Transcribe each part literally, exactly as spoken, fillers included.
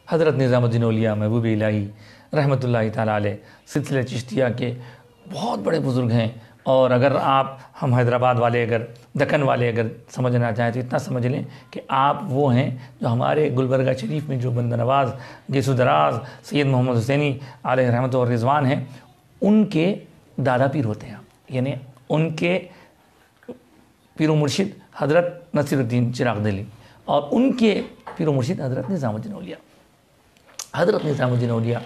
حضرت نظام الدین اولیاء محبوب الہی رحمۃ اللہ تعالیٰ علیہ سلسلہ چشتیہ کے بہت بڑے بزرگ ہیں. اور اگر آپ ہم حیدرآباد والے اگر دکن والے اگر سمجھنا چاہیں تو اتنا سمجھ لیں کہ آپ وہ ہیں جو ہمارے گلبرگہ شریف میں جو بندہ نواز گیسو دراز سید محمد حسینی علیہ رحمۃ و رضوان ہیں، ان کے دادا پیر ہوتے ہیں. یعنی ان کے پیر و مرشد حضرت نصیر الدین چراغ دہلی اور ان کے پیر و مرشد حضرت نظام الدین اولیاء. حضرت نظام الدین اولیاء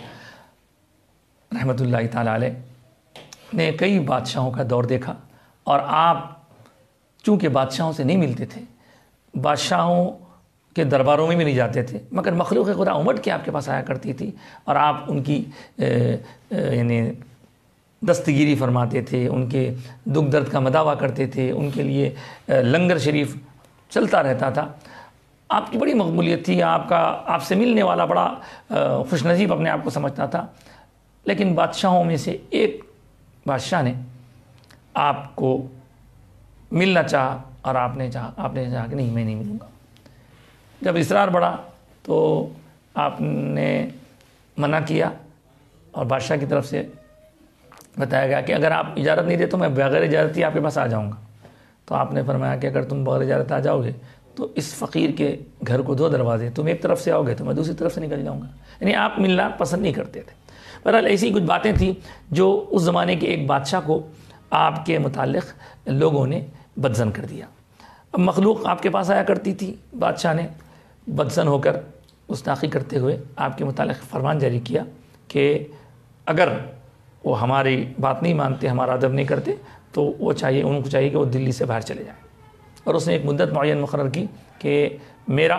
رحمۃ اللہ تعالیٰ علیہ نے کئی بادشاہوں کا دور دیکھا، اور آپ چونکہ بادشاہوں سے نہیں ملتے تھے، بادشاہوں کے درباروں میں بھی نہیں جاتے تھے، مگر مخلوق خدا امٹ کے آپ کے پاس آیا کرتی تھی اور آپ ان کی یعنی دستگیری فرماتے تھے، ان کے دکھ درد کا مداوع کرتے تھے، ان کے لیے لنگر شریف چلتا رہتا تھا. آپ کی بڑی مقبولیت تھی، آپ کا آپ سے ملنے والا بڑا خوش نصیب اپنے آپ کو سمجھتا تھا. لیکن بادشاہوں میں سے ایک بادشاہ نے آپ کو ملنا چاہا اور آپ نے چاہا آپ نے چاہا کہ نہیں میں نہیں ملوں گا. جب اصرار بڑھا تو آپ نے منع کیا اور بادشاہ کی طرف سے بتایا گیا کہ اگر آپ اجازت نہیں دے تو میں بغیر اجازت ہی آپ کے پاس آ جاؤں گا. تو آپ نے فرمایا کہ اگر تم بغیر اجازت آ جاؤ گے تو اس فقیر کے گھر کو دو دروازے، تم ایک طرف سے آؤ گے تو میں دوسری طرف سے نکل جاؤں گا. یعنی آپ ملنا پسند نہیں کرتے تھے. بہرحال ایسی کچھ باتیں تھیں جو اس زمانے کے ایک بادشاہ کو آپ کے متعلق لوگوں نے بدظن کر دیا. اب مخلوق آپ کے پاس آیا کرتی تھی، بادشاہ نے بدظن ہو کر گستاخی کرتے ہوئے آپ کے متعلق فرمان جاری کیا کہ اگر وہ ہماری بات نہیں مانتے، ہمارا ادب نہیں کرتے تو وہ چاہیے ان کو چاہیے کہ وہ دلی سے باہر چلے جائیں. اور اس نے ایک مدت معین مقرر کی کہ میرا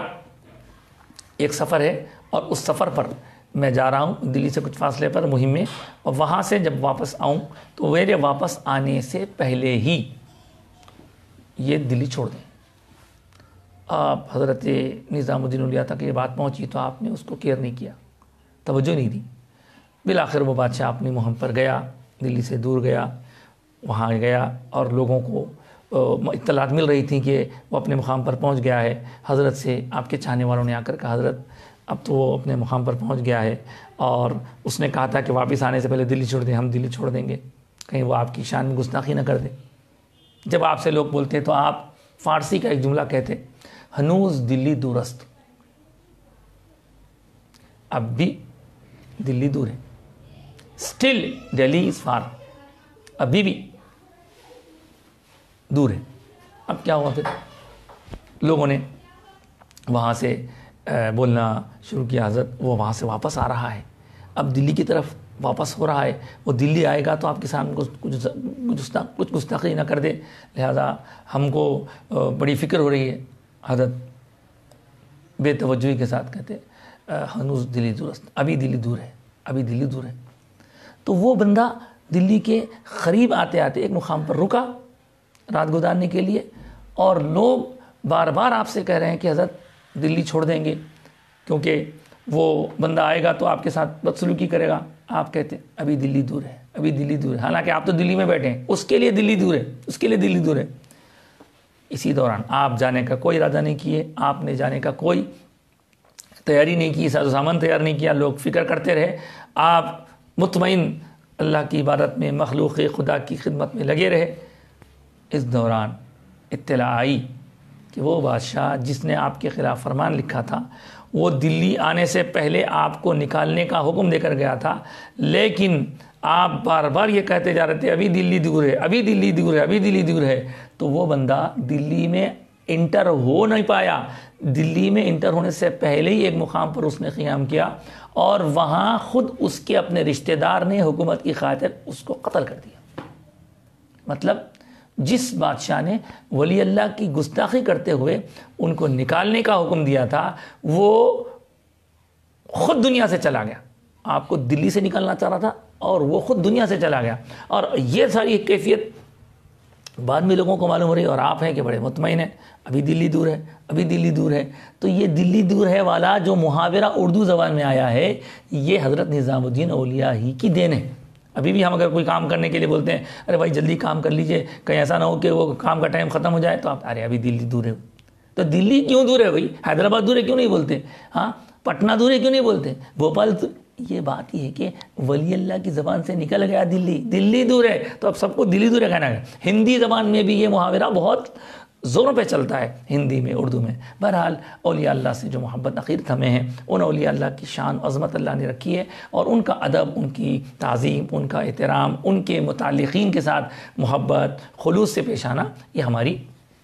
ایک سفر ہے اور اس سفر پر میں جا رہا ہوں دلی سے کچھ فاصلے پر مہم میں، اور وہاں سے جب واپس آؤں تو میرے واپس آنے سے پہلے ہی یہ دلی چھوڑ دیں. آپ حضرت نظام الدین اولیاء تک یہ بات پہنچی تو آپ نے اس کو کیئر نہیں کیا، توجہ نہیں دی. بالآخر وہ بادشاہ اپنی مہم پر گیا، دلی سے دور گیا، وہاں گیا اور لوگوں کو اطلاعات مل رہی تھیں کہ وہ اپنے مقام پر پہنچ گیا ہے. حضرت سے آپ کے چاہنے والوں نے آ کر کہا حضرت اب تو وہ اپنے مقام پر پہنچ گیا ہے، اور اس نے کہا تھا کہ واپس آنے سے پہلے دلی چھوڑ دیں. ہم دلی چھوڑ دیں گے، کہیں وہ آپ کی شان میں گستاخی نہ کر دے. جب آپ سے لوگ بولتے تو آپ فارسی کا ایک جملہ کہتے، ہنوز دلی دورست، اب بھی دلی دور ہے. اسٹل دہلی از فار، ابھی بھی دور ہے. اب کیا ہوا پھر لوگوں نے وہاں سے بولنا شروع کیا حضرت وہ وہاں سے واپس آ رہا ہے، اب دلی کی طرف واپس ہو رہا ہے، وہ دلی آئے گا تو آپ کے سامنے کچھ کچھ گستاخی نہ کر دے، لہذا ہم کو بڑی فکر ہو رہی ہے. حضرت بے توجہی کے ساتھ کہتے ہنوز دلی دورست، ابھی دلی دور ہے، ابھی دلی دور ہے. تو وہ بندہ دلی کے قریب آتے آتے ایک مقام پر رکا رات گزارنے کے لیے، اور لوگ بار بار آپ سے کہہ رہے ہیں کہ حضرت دلی چھوڑ دیں گے کیونکہ وہ بندہ آئے گا تو آپ کے ساتھ بدسلوکی کرے گا. آپ کہتے ہیں ابھی دلی دور ہے، ابھی دلی دور ہے، حالانکہ آپ تو دلی میں بیٹھے ہیں، اس کے لیے دلی دور ہے، اس کے لیے دلی دور ہے. اسی دوران آپ جانے کا کوئی ارادہ نہیں کیے، آپ نے جانے کا کوئی تیاری نہیں کی، ساز و سامان تیار نہیں کیا، لوگ فکر کرتے رہے، آپ مطمئن اللہ کی عبادت میں مخلوق خدا کی خدمت میں لگے رہے. اس دوران اطلاع آئی کہ وہ بادشاہ جس نے آپ کے خلاف فرمان لکھا تھا وہ دلی آنے سے پہلے آپ کو نکالنے کا حکم دے کر گیا تھا، لیکن آپ بار بار یہ کہتے جا رہے تھے ابھی دلی دور ہے، ابھی دلی دور ہے، ابھی دلی دور ہے. تو وہ بندہ دلی میں انٹر ہو نہیں پایا. دلی میں انٹر ہونے سے پہلے ہی ایک مقام پر اس نے قیام کیا اور وہاں خود اس کے اپنے رشتہ دار نے حکومت کی خاطر اس کو قتل کر دیا. مطلب جس بادشاہ نے ولی اللہ کی گستاخی کرتے ہوئے ان کو نکالنے کا حکم دیا تھا وہ خود دنیا سے چلا گیا. آپ کو دلی سے نکالنا چاہ رہا تھا اور وہ خود دنیا سے چلا گیا. اور یہ ساری کیفیت بعد میں لوگوں کو معلوم ہو رہی ہے، اور آپ ہیں کہ بڑے مطمئن ہیں ابھی دلی دور ہے، ابھی دلی دور ہے. تو یہ دلی دور ہے والا جو محاورہ اردو زبان میں آیا ہے یہ حضرت نظام الدین اولیاء ہی کی دین ہے. ابھی بھی ہم اگر کوئی کام کرنے کے لیے بولتے ہیں ارے بھائی جلدی کام کر لیجئے، کہیں ایسا نہ ہو کہ وہ کام کا ٹائم ختم ہو جائے، تو آپ ارے ابھی دلی دور ہے. تو دلی کیوں دور ہے بھائی؟ حیدرآباد دور ہے کیوں نہیں بولتے؟ ہاں پٹنہ دور ہے کیوں نہیں بولتے؟ بھوپال یہ بات یہ ہے کہ ولی اللہ کی زبان سے نکل گیا دلی، دلی دور ہے تو اب سب کو دلی دور ہے کہنا ہے۔ ہندی زبان میں بھی یہ محاورہ بہت زوروں پہ چلتا ہے، ہندی میں، اردو میں۔ بہرحال اولیاء اللہ سے جو محبت عقیدت ہمیں ہیں، ان اولیاء اللہ کی شان عظمت اللہ نے رکھی ہے، اور ان کا ادب، ان کی تعظیم، ان کا احترام، ان کے متعلقین کے ساتھ محبت، خلوص سے پیش آنا، یہ ہماری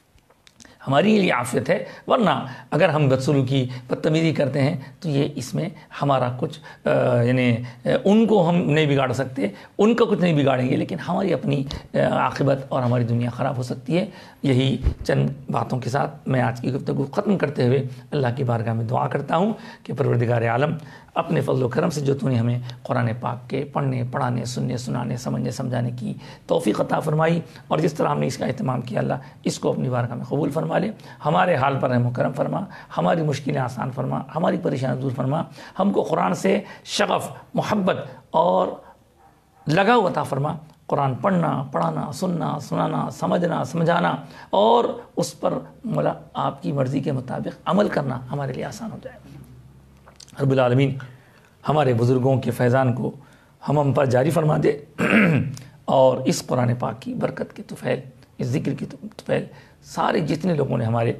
ہماری یہ عافیت ہے۔ ورنہ اگر ہم بدسلوکی بدتمیزی کرتے ہیں تو یہ اس میں ہمارا کچھ یعنی ان کو ہم نہیں بگاڑ سکتے، ان کا کچھ نہیں بگاڑیں گے، لیکن ہماری اپنی عاقبت اور ہماری دنیا خراب ہو سکتی ہے۔ یہی چند باتوں کے ساتھ میں آج کی گفتگو ختم کرتے ہوئے اللہ کی بارگاہ میں دعا کرتا ہوں کہ پروردگار عالم اپنے فضل و کرم سے جو تو نے ہمیں قرآن پاک کے پڑھنے، پڑھانے، سننے، سنانے، سمجھنے، سمجھانے کی توفیق عطا فرمائی، اور جس طرح ہم نے اس کا اہتمام کیا، اللہ اس کو اپنی بارگاہ میں قبول فرما لے، ہمارے حال پر رحم و کرم فرما، ہماری مشکلیں آسان فرما، ہماری پریشانی دور فرما، ہم کو قرآن سے شغف، محبت اور لگاؤ عطا فرما۔ قرآن پڑھنا، پڑھانا، سننا، سنانا، سمجھنا، سمجھانا، اور اس پر مولا آپ کی مرضی کے مطابق عمل کرنا ہمارے لیے آسان ہو جائے۔ رب العالمین ہمارے بزرگوں کے فیضان کو ہم ہم پر جاری فرما دے، اور اس قرآن پاک کی برکت کے طفیل، اس ذکر کی طفیل سارے جتنے لوگوں نے ہمارے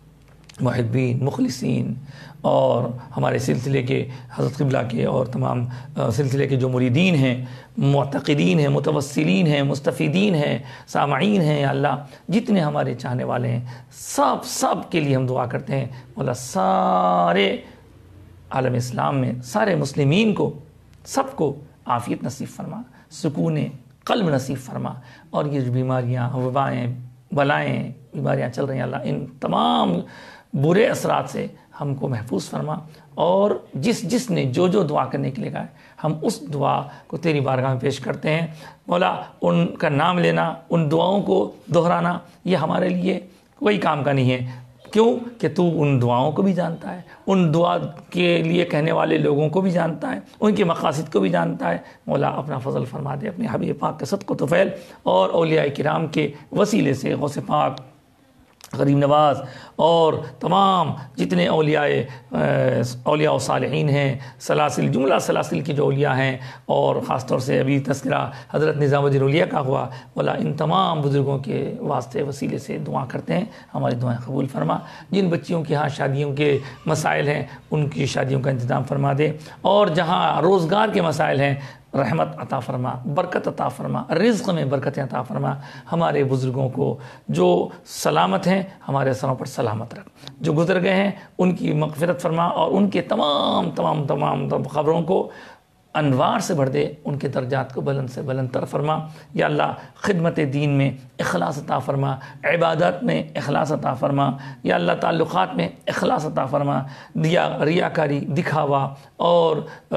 محبین، مخلصین اور ہمارے سلسلے کے حضرت قبلہ کے اور تمام سلسلے کے جو مریدین ہیں، معتقدین ہیں، متوسلین ہیں، مستفیدین ہیں، سامعین ہیں، یا اللہ جتنے ہمارے چاہنے والے ہیں، سب سب کے لیے ہم دعا کرتے ہیں مولا سارے عالم اسلام میں سارے مسلمین کو، سب کو عافیت نصیب فرما، سکون قلب نصیب فرما، اور یہ جو بیماریاں، وبائیں، بلائیں، بیماریاں چل رہی ہیں اللہ ان تمام برے اثرات سے ہم کو محفوظ فرما، اور جس جس نے جو جو دعا کرنے کے لیے کہا ہے ہم اس دعا کو تیری بارگاہ میں پیش کرتے ہیں مولا۔ ان کا نام لینا، ان دعاؤں کو دہرانا یہ ہمارے لیے کوئی کام کا نہیں ہے، کیوں کہ تو ان دعاؤں کو بھی جانتا ہے، ان دعا کے لیے کہنے والے لوگوں کو بھی جانتا ہے، ان کے مقاصد کو بھی جانتا ہے۔ مولا اپنا فضل فرما دے اپنے حبیب پاک کے صدق و طفیل اور اولیاء کرام کے وسیلے سے، غوث پاک، غریب نواز اور تمام جتنے اولیاء اولیاء و صالحین ہیں، سلاسل، جملہ سلاسل کے جو اولیاء ہیں، اور خاص طور سے ابھی تذکرہ حضرت نظام الدین اولیاء کا ہوا، مولا ان تمام بزرگوں کے واسطے وسیلے سے دعا کرتے ہیں، ہماری دعائیں قبول فرما۔ جن بچیوں کے ہاں شادیوں کے مسائل ہیں ان کی شادیوں کا انتظام فرما دے، اور جہاں روزگار کے مسائل ہیں رحمت عطا فرما، برکت عطا فرما، رزق میں برکت عطا فرما۔ ہمارے بزرگوں کو جو سلامت ہیں ہمارے سروں پر سلامت رکھ، جو گزر گئے ہیں ان کی مغفرت فرما، اور ان کے تمام تمام تمام خبروں کو انوار سے بھر دے، ان کے درجات کو بلند سے بلند تر فرما۔ یا اللہ خدمت دین میں اخلاص عطا فرما، عبادت میں اخلاص عطا فرما، یا اللہ تعلقات میں اخلاص عطا فرما۔ دیا ریاکاری، دکھاوا اور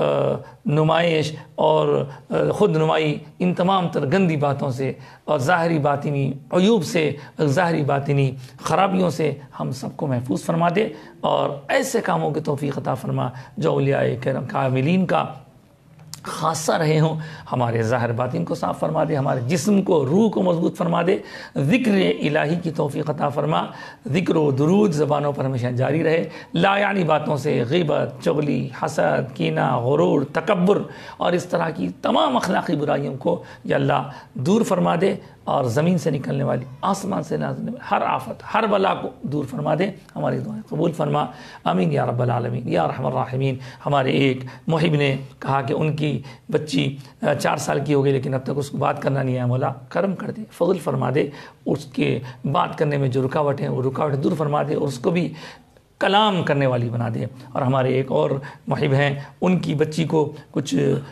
نمائش اور خود نمائی، ان تمام تر گندی باتوں سے اور ظاہری باطنی عیوب سے، ظاہری باطنی خرابیوں سے ہم سب کو محفوظ فرما دے، اور ایسے کاموں کی توفیق عطا فرما جو اولیاء کرام کاملین کا خاصہ رہے ہوں۔ ہمارے ظاہر باطن کو صاف فرما دے، ہمارے جسم کو، روح کو مضبوط فرما دے، ذکر الہی کی توفیق عطا فرما، ذکر و درود زبانوں پر ہمیشہ جاری رہے، لا یعنی باتوں سے غیبت، چغلی، حسد، کینہ، غرور، تکبر اور اس طرح کی تمام اخلاقی برائیوں کو یا اللہ دور فرما دے، اور زمین سے نکلنے والی، آسمان سے نازلنے والی ہر آفت، ہر بلا کو دور فرما دے، ہماری دعائیں قبول فرما، آمین یا رب العالمین یا رحم الراحمین۔ ہمارے ایک محب نے کہا کہ ان کی بچی چار سال کی ہو گئی لیکن اب تک اس کو بات کرنا نہیں آیا، مولا کرم کر دے، فضل فرما دے، اس کے بات کرنے میں جو رکاوٹیں وہ رکاوٹیں دور فرما دے، اور اس کو بھی کلام کرنے والی بنا دے۔ اور ہمارے ایک اور محب ہیں، ان کی بچی کو کچھ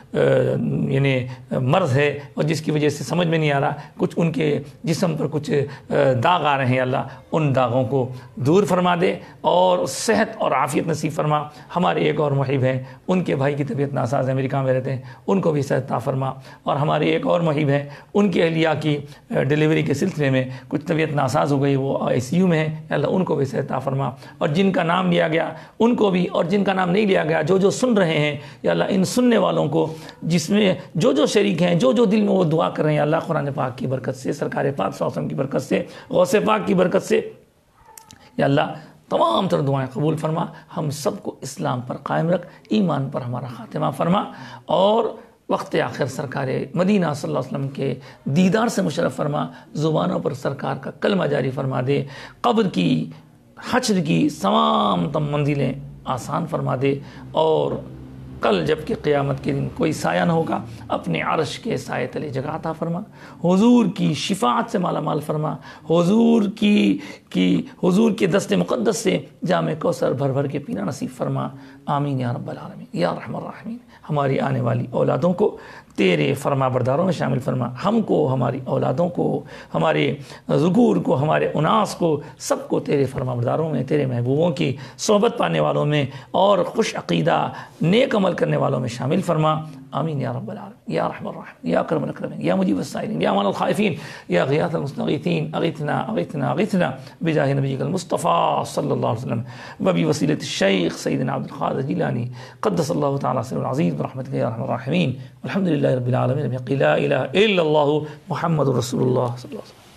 یعنی مرض ہے، اور جس کی وجہ سے سمجھ میں نہیں آ رہا، کچھ ان کے جسم پر کچھ داغ آ رہے ہیں، اللہ ان داغوں کو دور فرما دے اور صحت اور عافیت نصیب فرما۔ ہمارے ایک اور محب ہیں، ان کے بھائی کی طبیعت ناساز ہے، امریکہ میں رہتے ہیں، ان کو بھی صحت عطا فرما۔ اور ہمارے ایک اور محب ہیں، ان کی اہلیہ کی ڈلیوری کے سلسلے میں کچھ طبیعت ناساز ہو گئی، وہ آئی سی یو میں ہے، اللہ ان کو بھی صحت عطا فرما۔ اور جن کا نام لیا گیا ان کو بھی، اور جن کا نام نہیں لیا گیا، جو جو سن رہے ہیں یا اللہ ان سننے والوں کو، جس میں جو جو شریک ہیں، جو جو دل میں وہ دعا کر رہے ہیں، اللہ قرآن پاک کی برکت سے، سرکار پاک صلی اللہ علیہ وسلم کی برکت سے، غوث پاک کی برکت سے، یا اللہ تمام تر دعائیں قبول فرما، ہم سب کو اسلام پر قائم رکھ، ایمان پر ہمارا خاتمہ فرما، اور وقت آخر سرکار مدینہ صلی اللہ علیہ وسلم کے دیدار سے مشرف فرما، زبانوں پر سرکار کا کلمہ جاری فرما دے، قبر کی حشر کی تمام تم منزلیں آسان فرما دے، اور کل جب کہ قیامت کے دن کوئی سایہ نہ ہوگا، اپنے عرش کے سائے تلے جگہ عطا فرما، حضور کی شفاعت سے مالا مال فرما، حضور کی کی حضور کے دست مقدس سے جام کوثر بھر بھر کے پینا نصیب فرما، آمین یا رب العالمین یا رحم الراحمین۔ ہماری آنے والی اولادوں کو تیرے فرما برداروں میں شامل فرما، ہم کو، ہماری اولادوں کو، ہمارے ذکور کو، ہمارے اناس کو، سب کو تیرے فرما برداروں میں، تیرے محبوبوں کی صحبت پانے والوں میں اور خوش عقیدہ نیک عمل کرنے والوں میں شامل فرما، آمین یا رب العالمین یا رحم الرحیم یا اکرم الاکرمین یا مجیب السائلین یا امان الخائفین یا غیاث المستغیثین، اغثنا اغثنا اغثنا بجاہ نبیک المصطفیٰ صلی اللہ علیہ وسلم وبوسیلۃ الشیخ سیدنا عبد القادر جیلانی قدس اللہ تعالیٰ سر العظیم برحمتک یا ارحم الراحمین، الحمد للہ رب العالمین، لا الہ الا اللہ محمد رسول اللہ صلی اللہ علیہ وسلم۔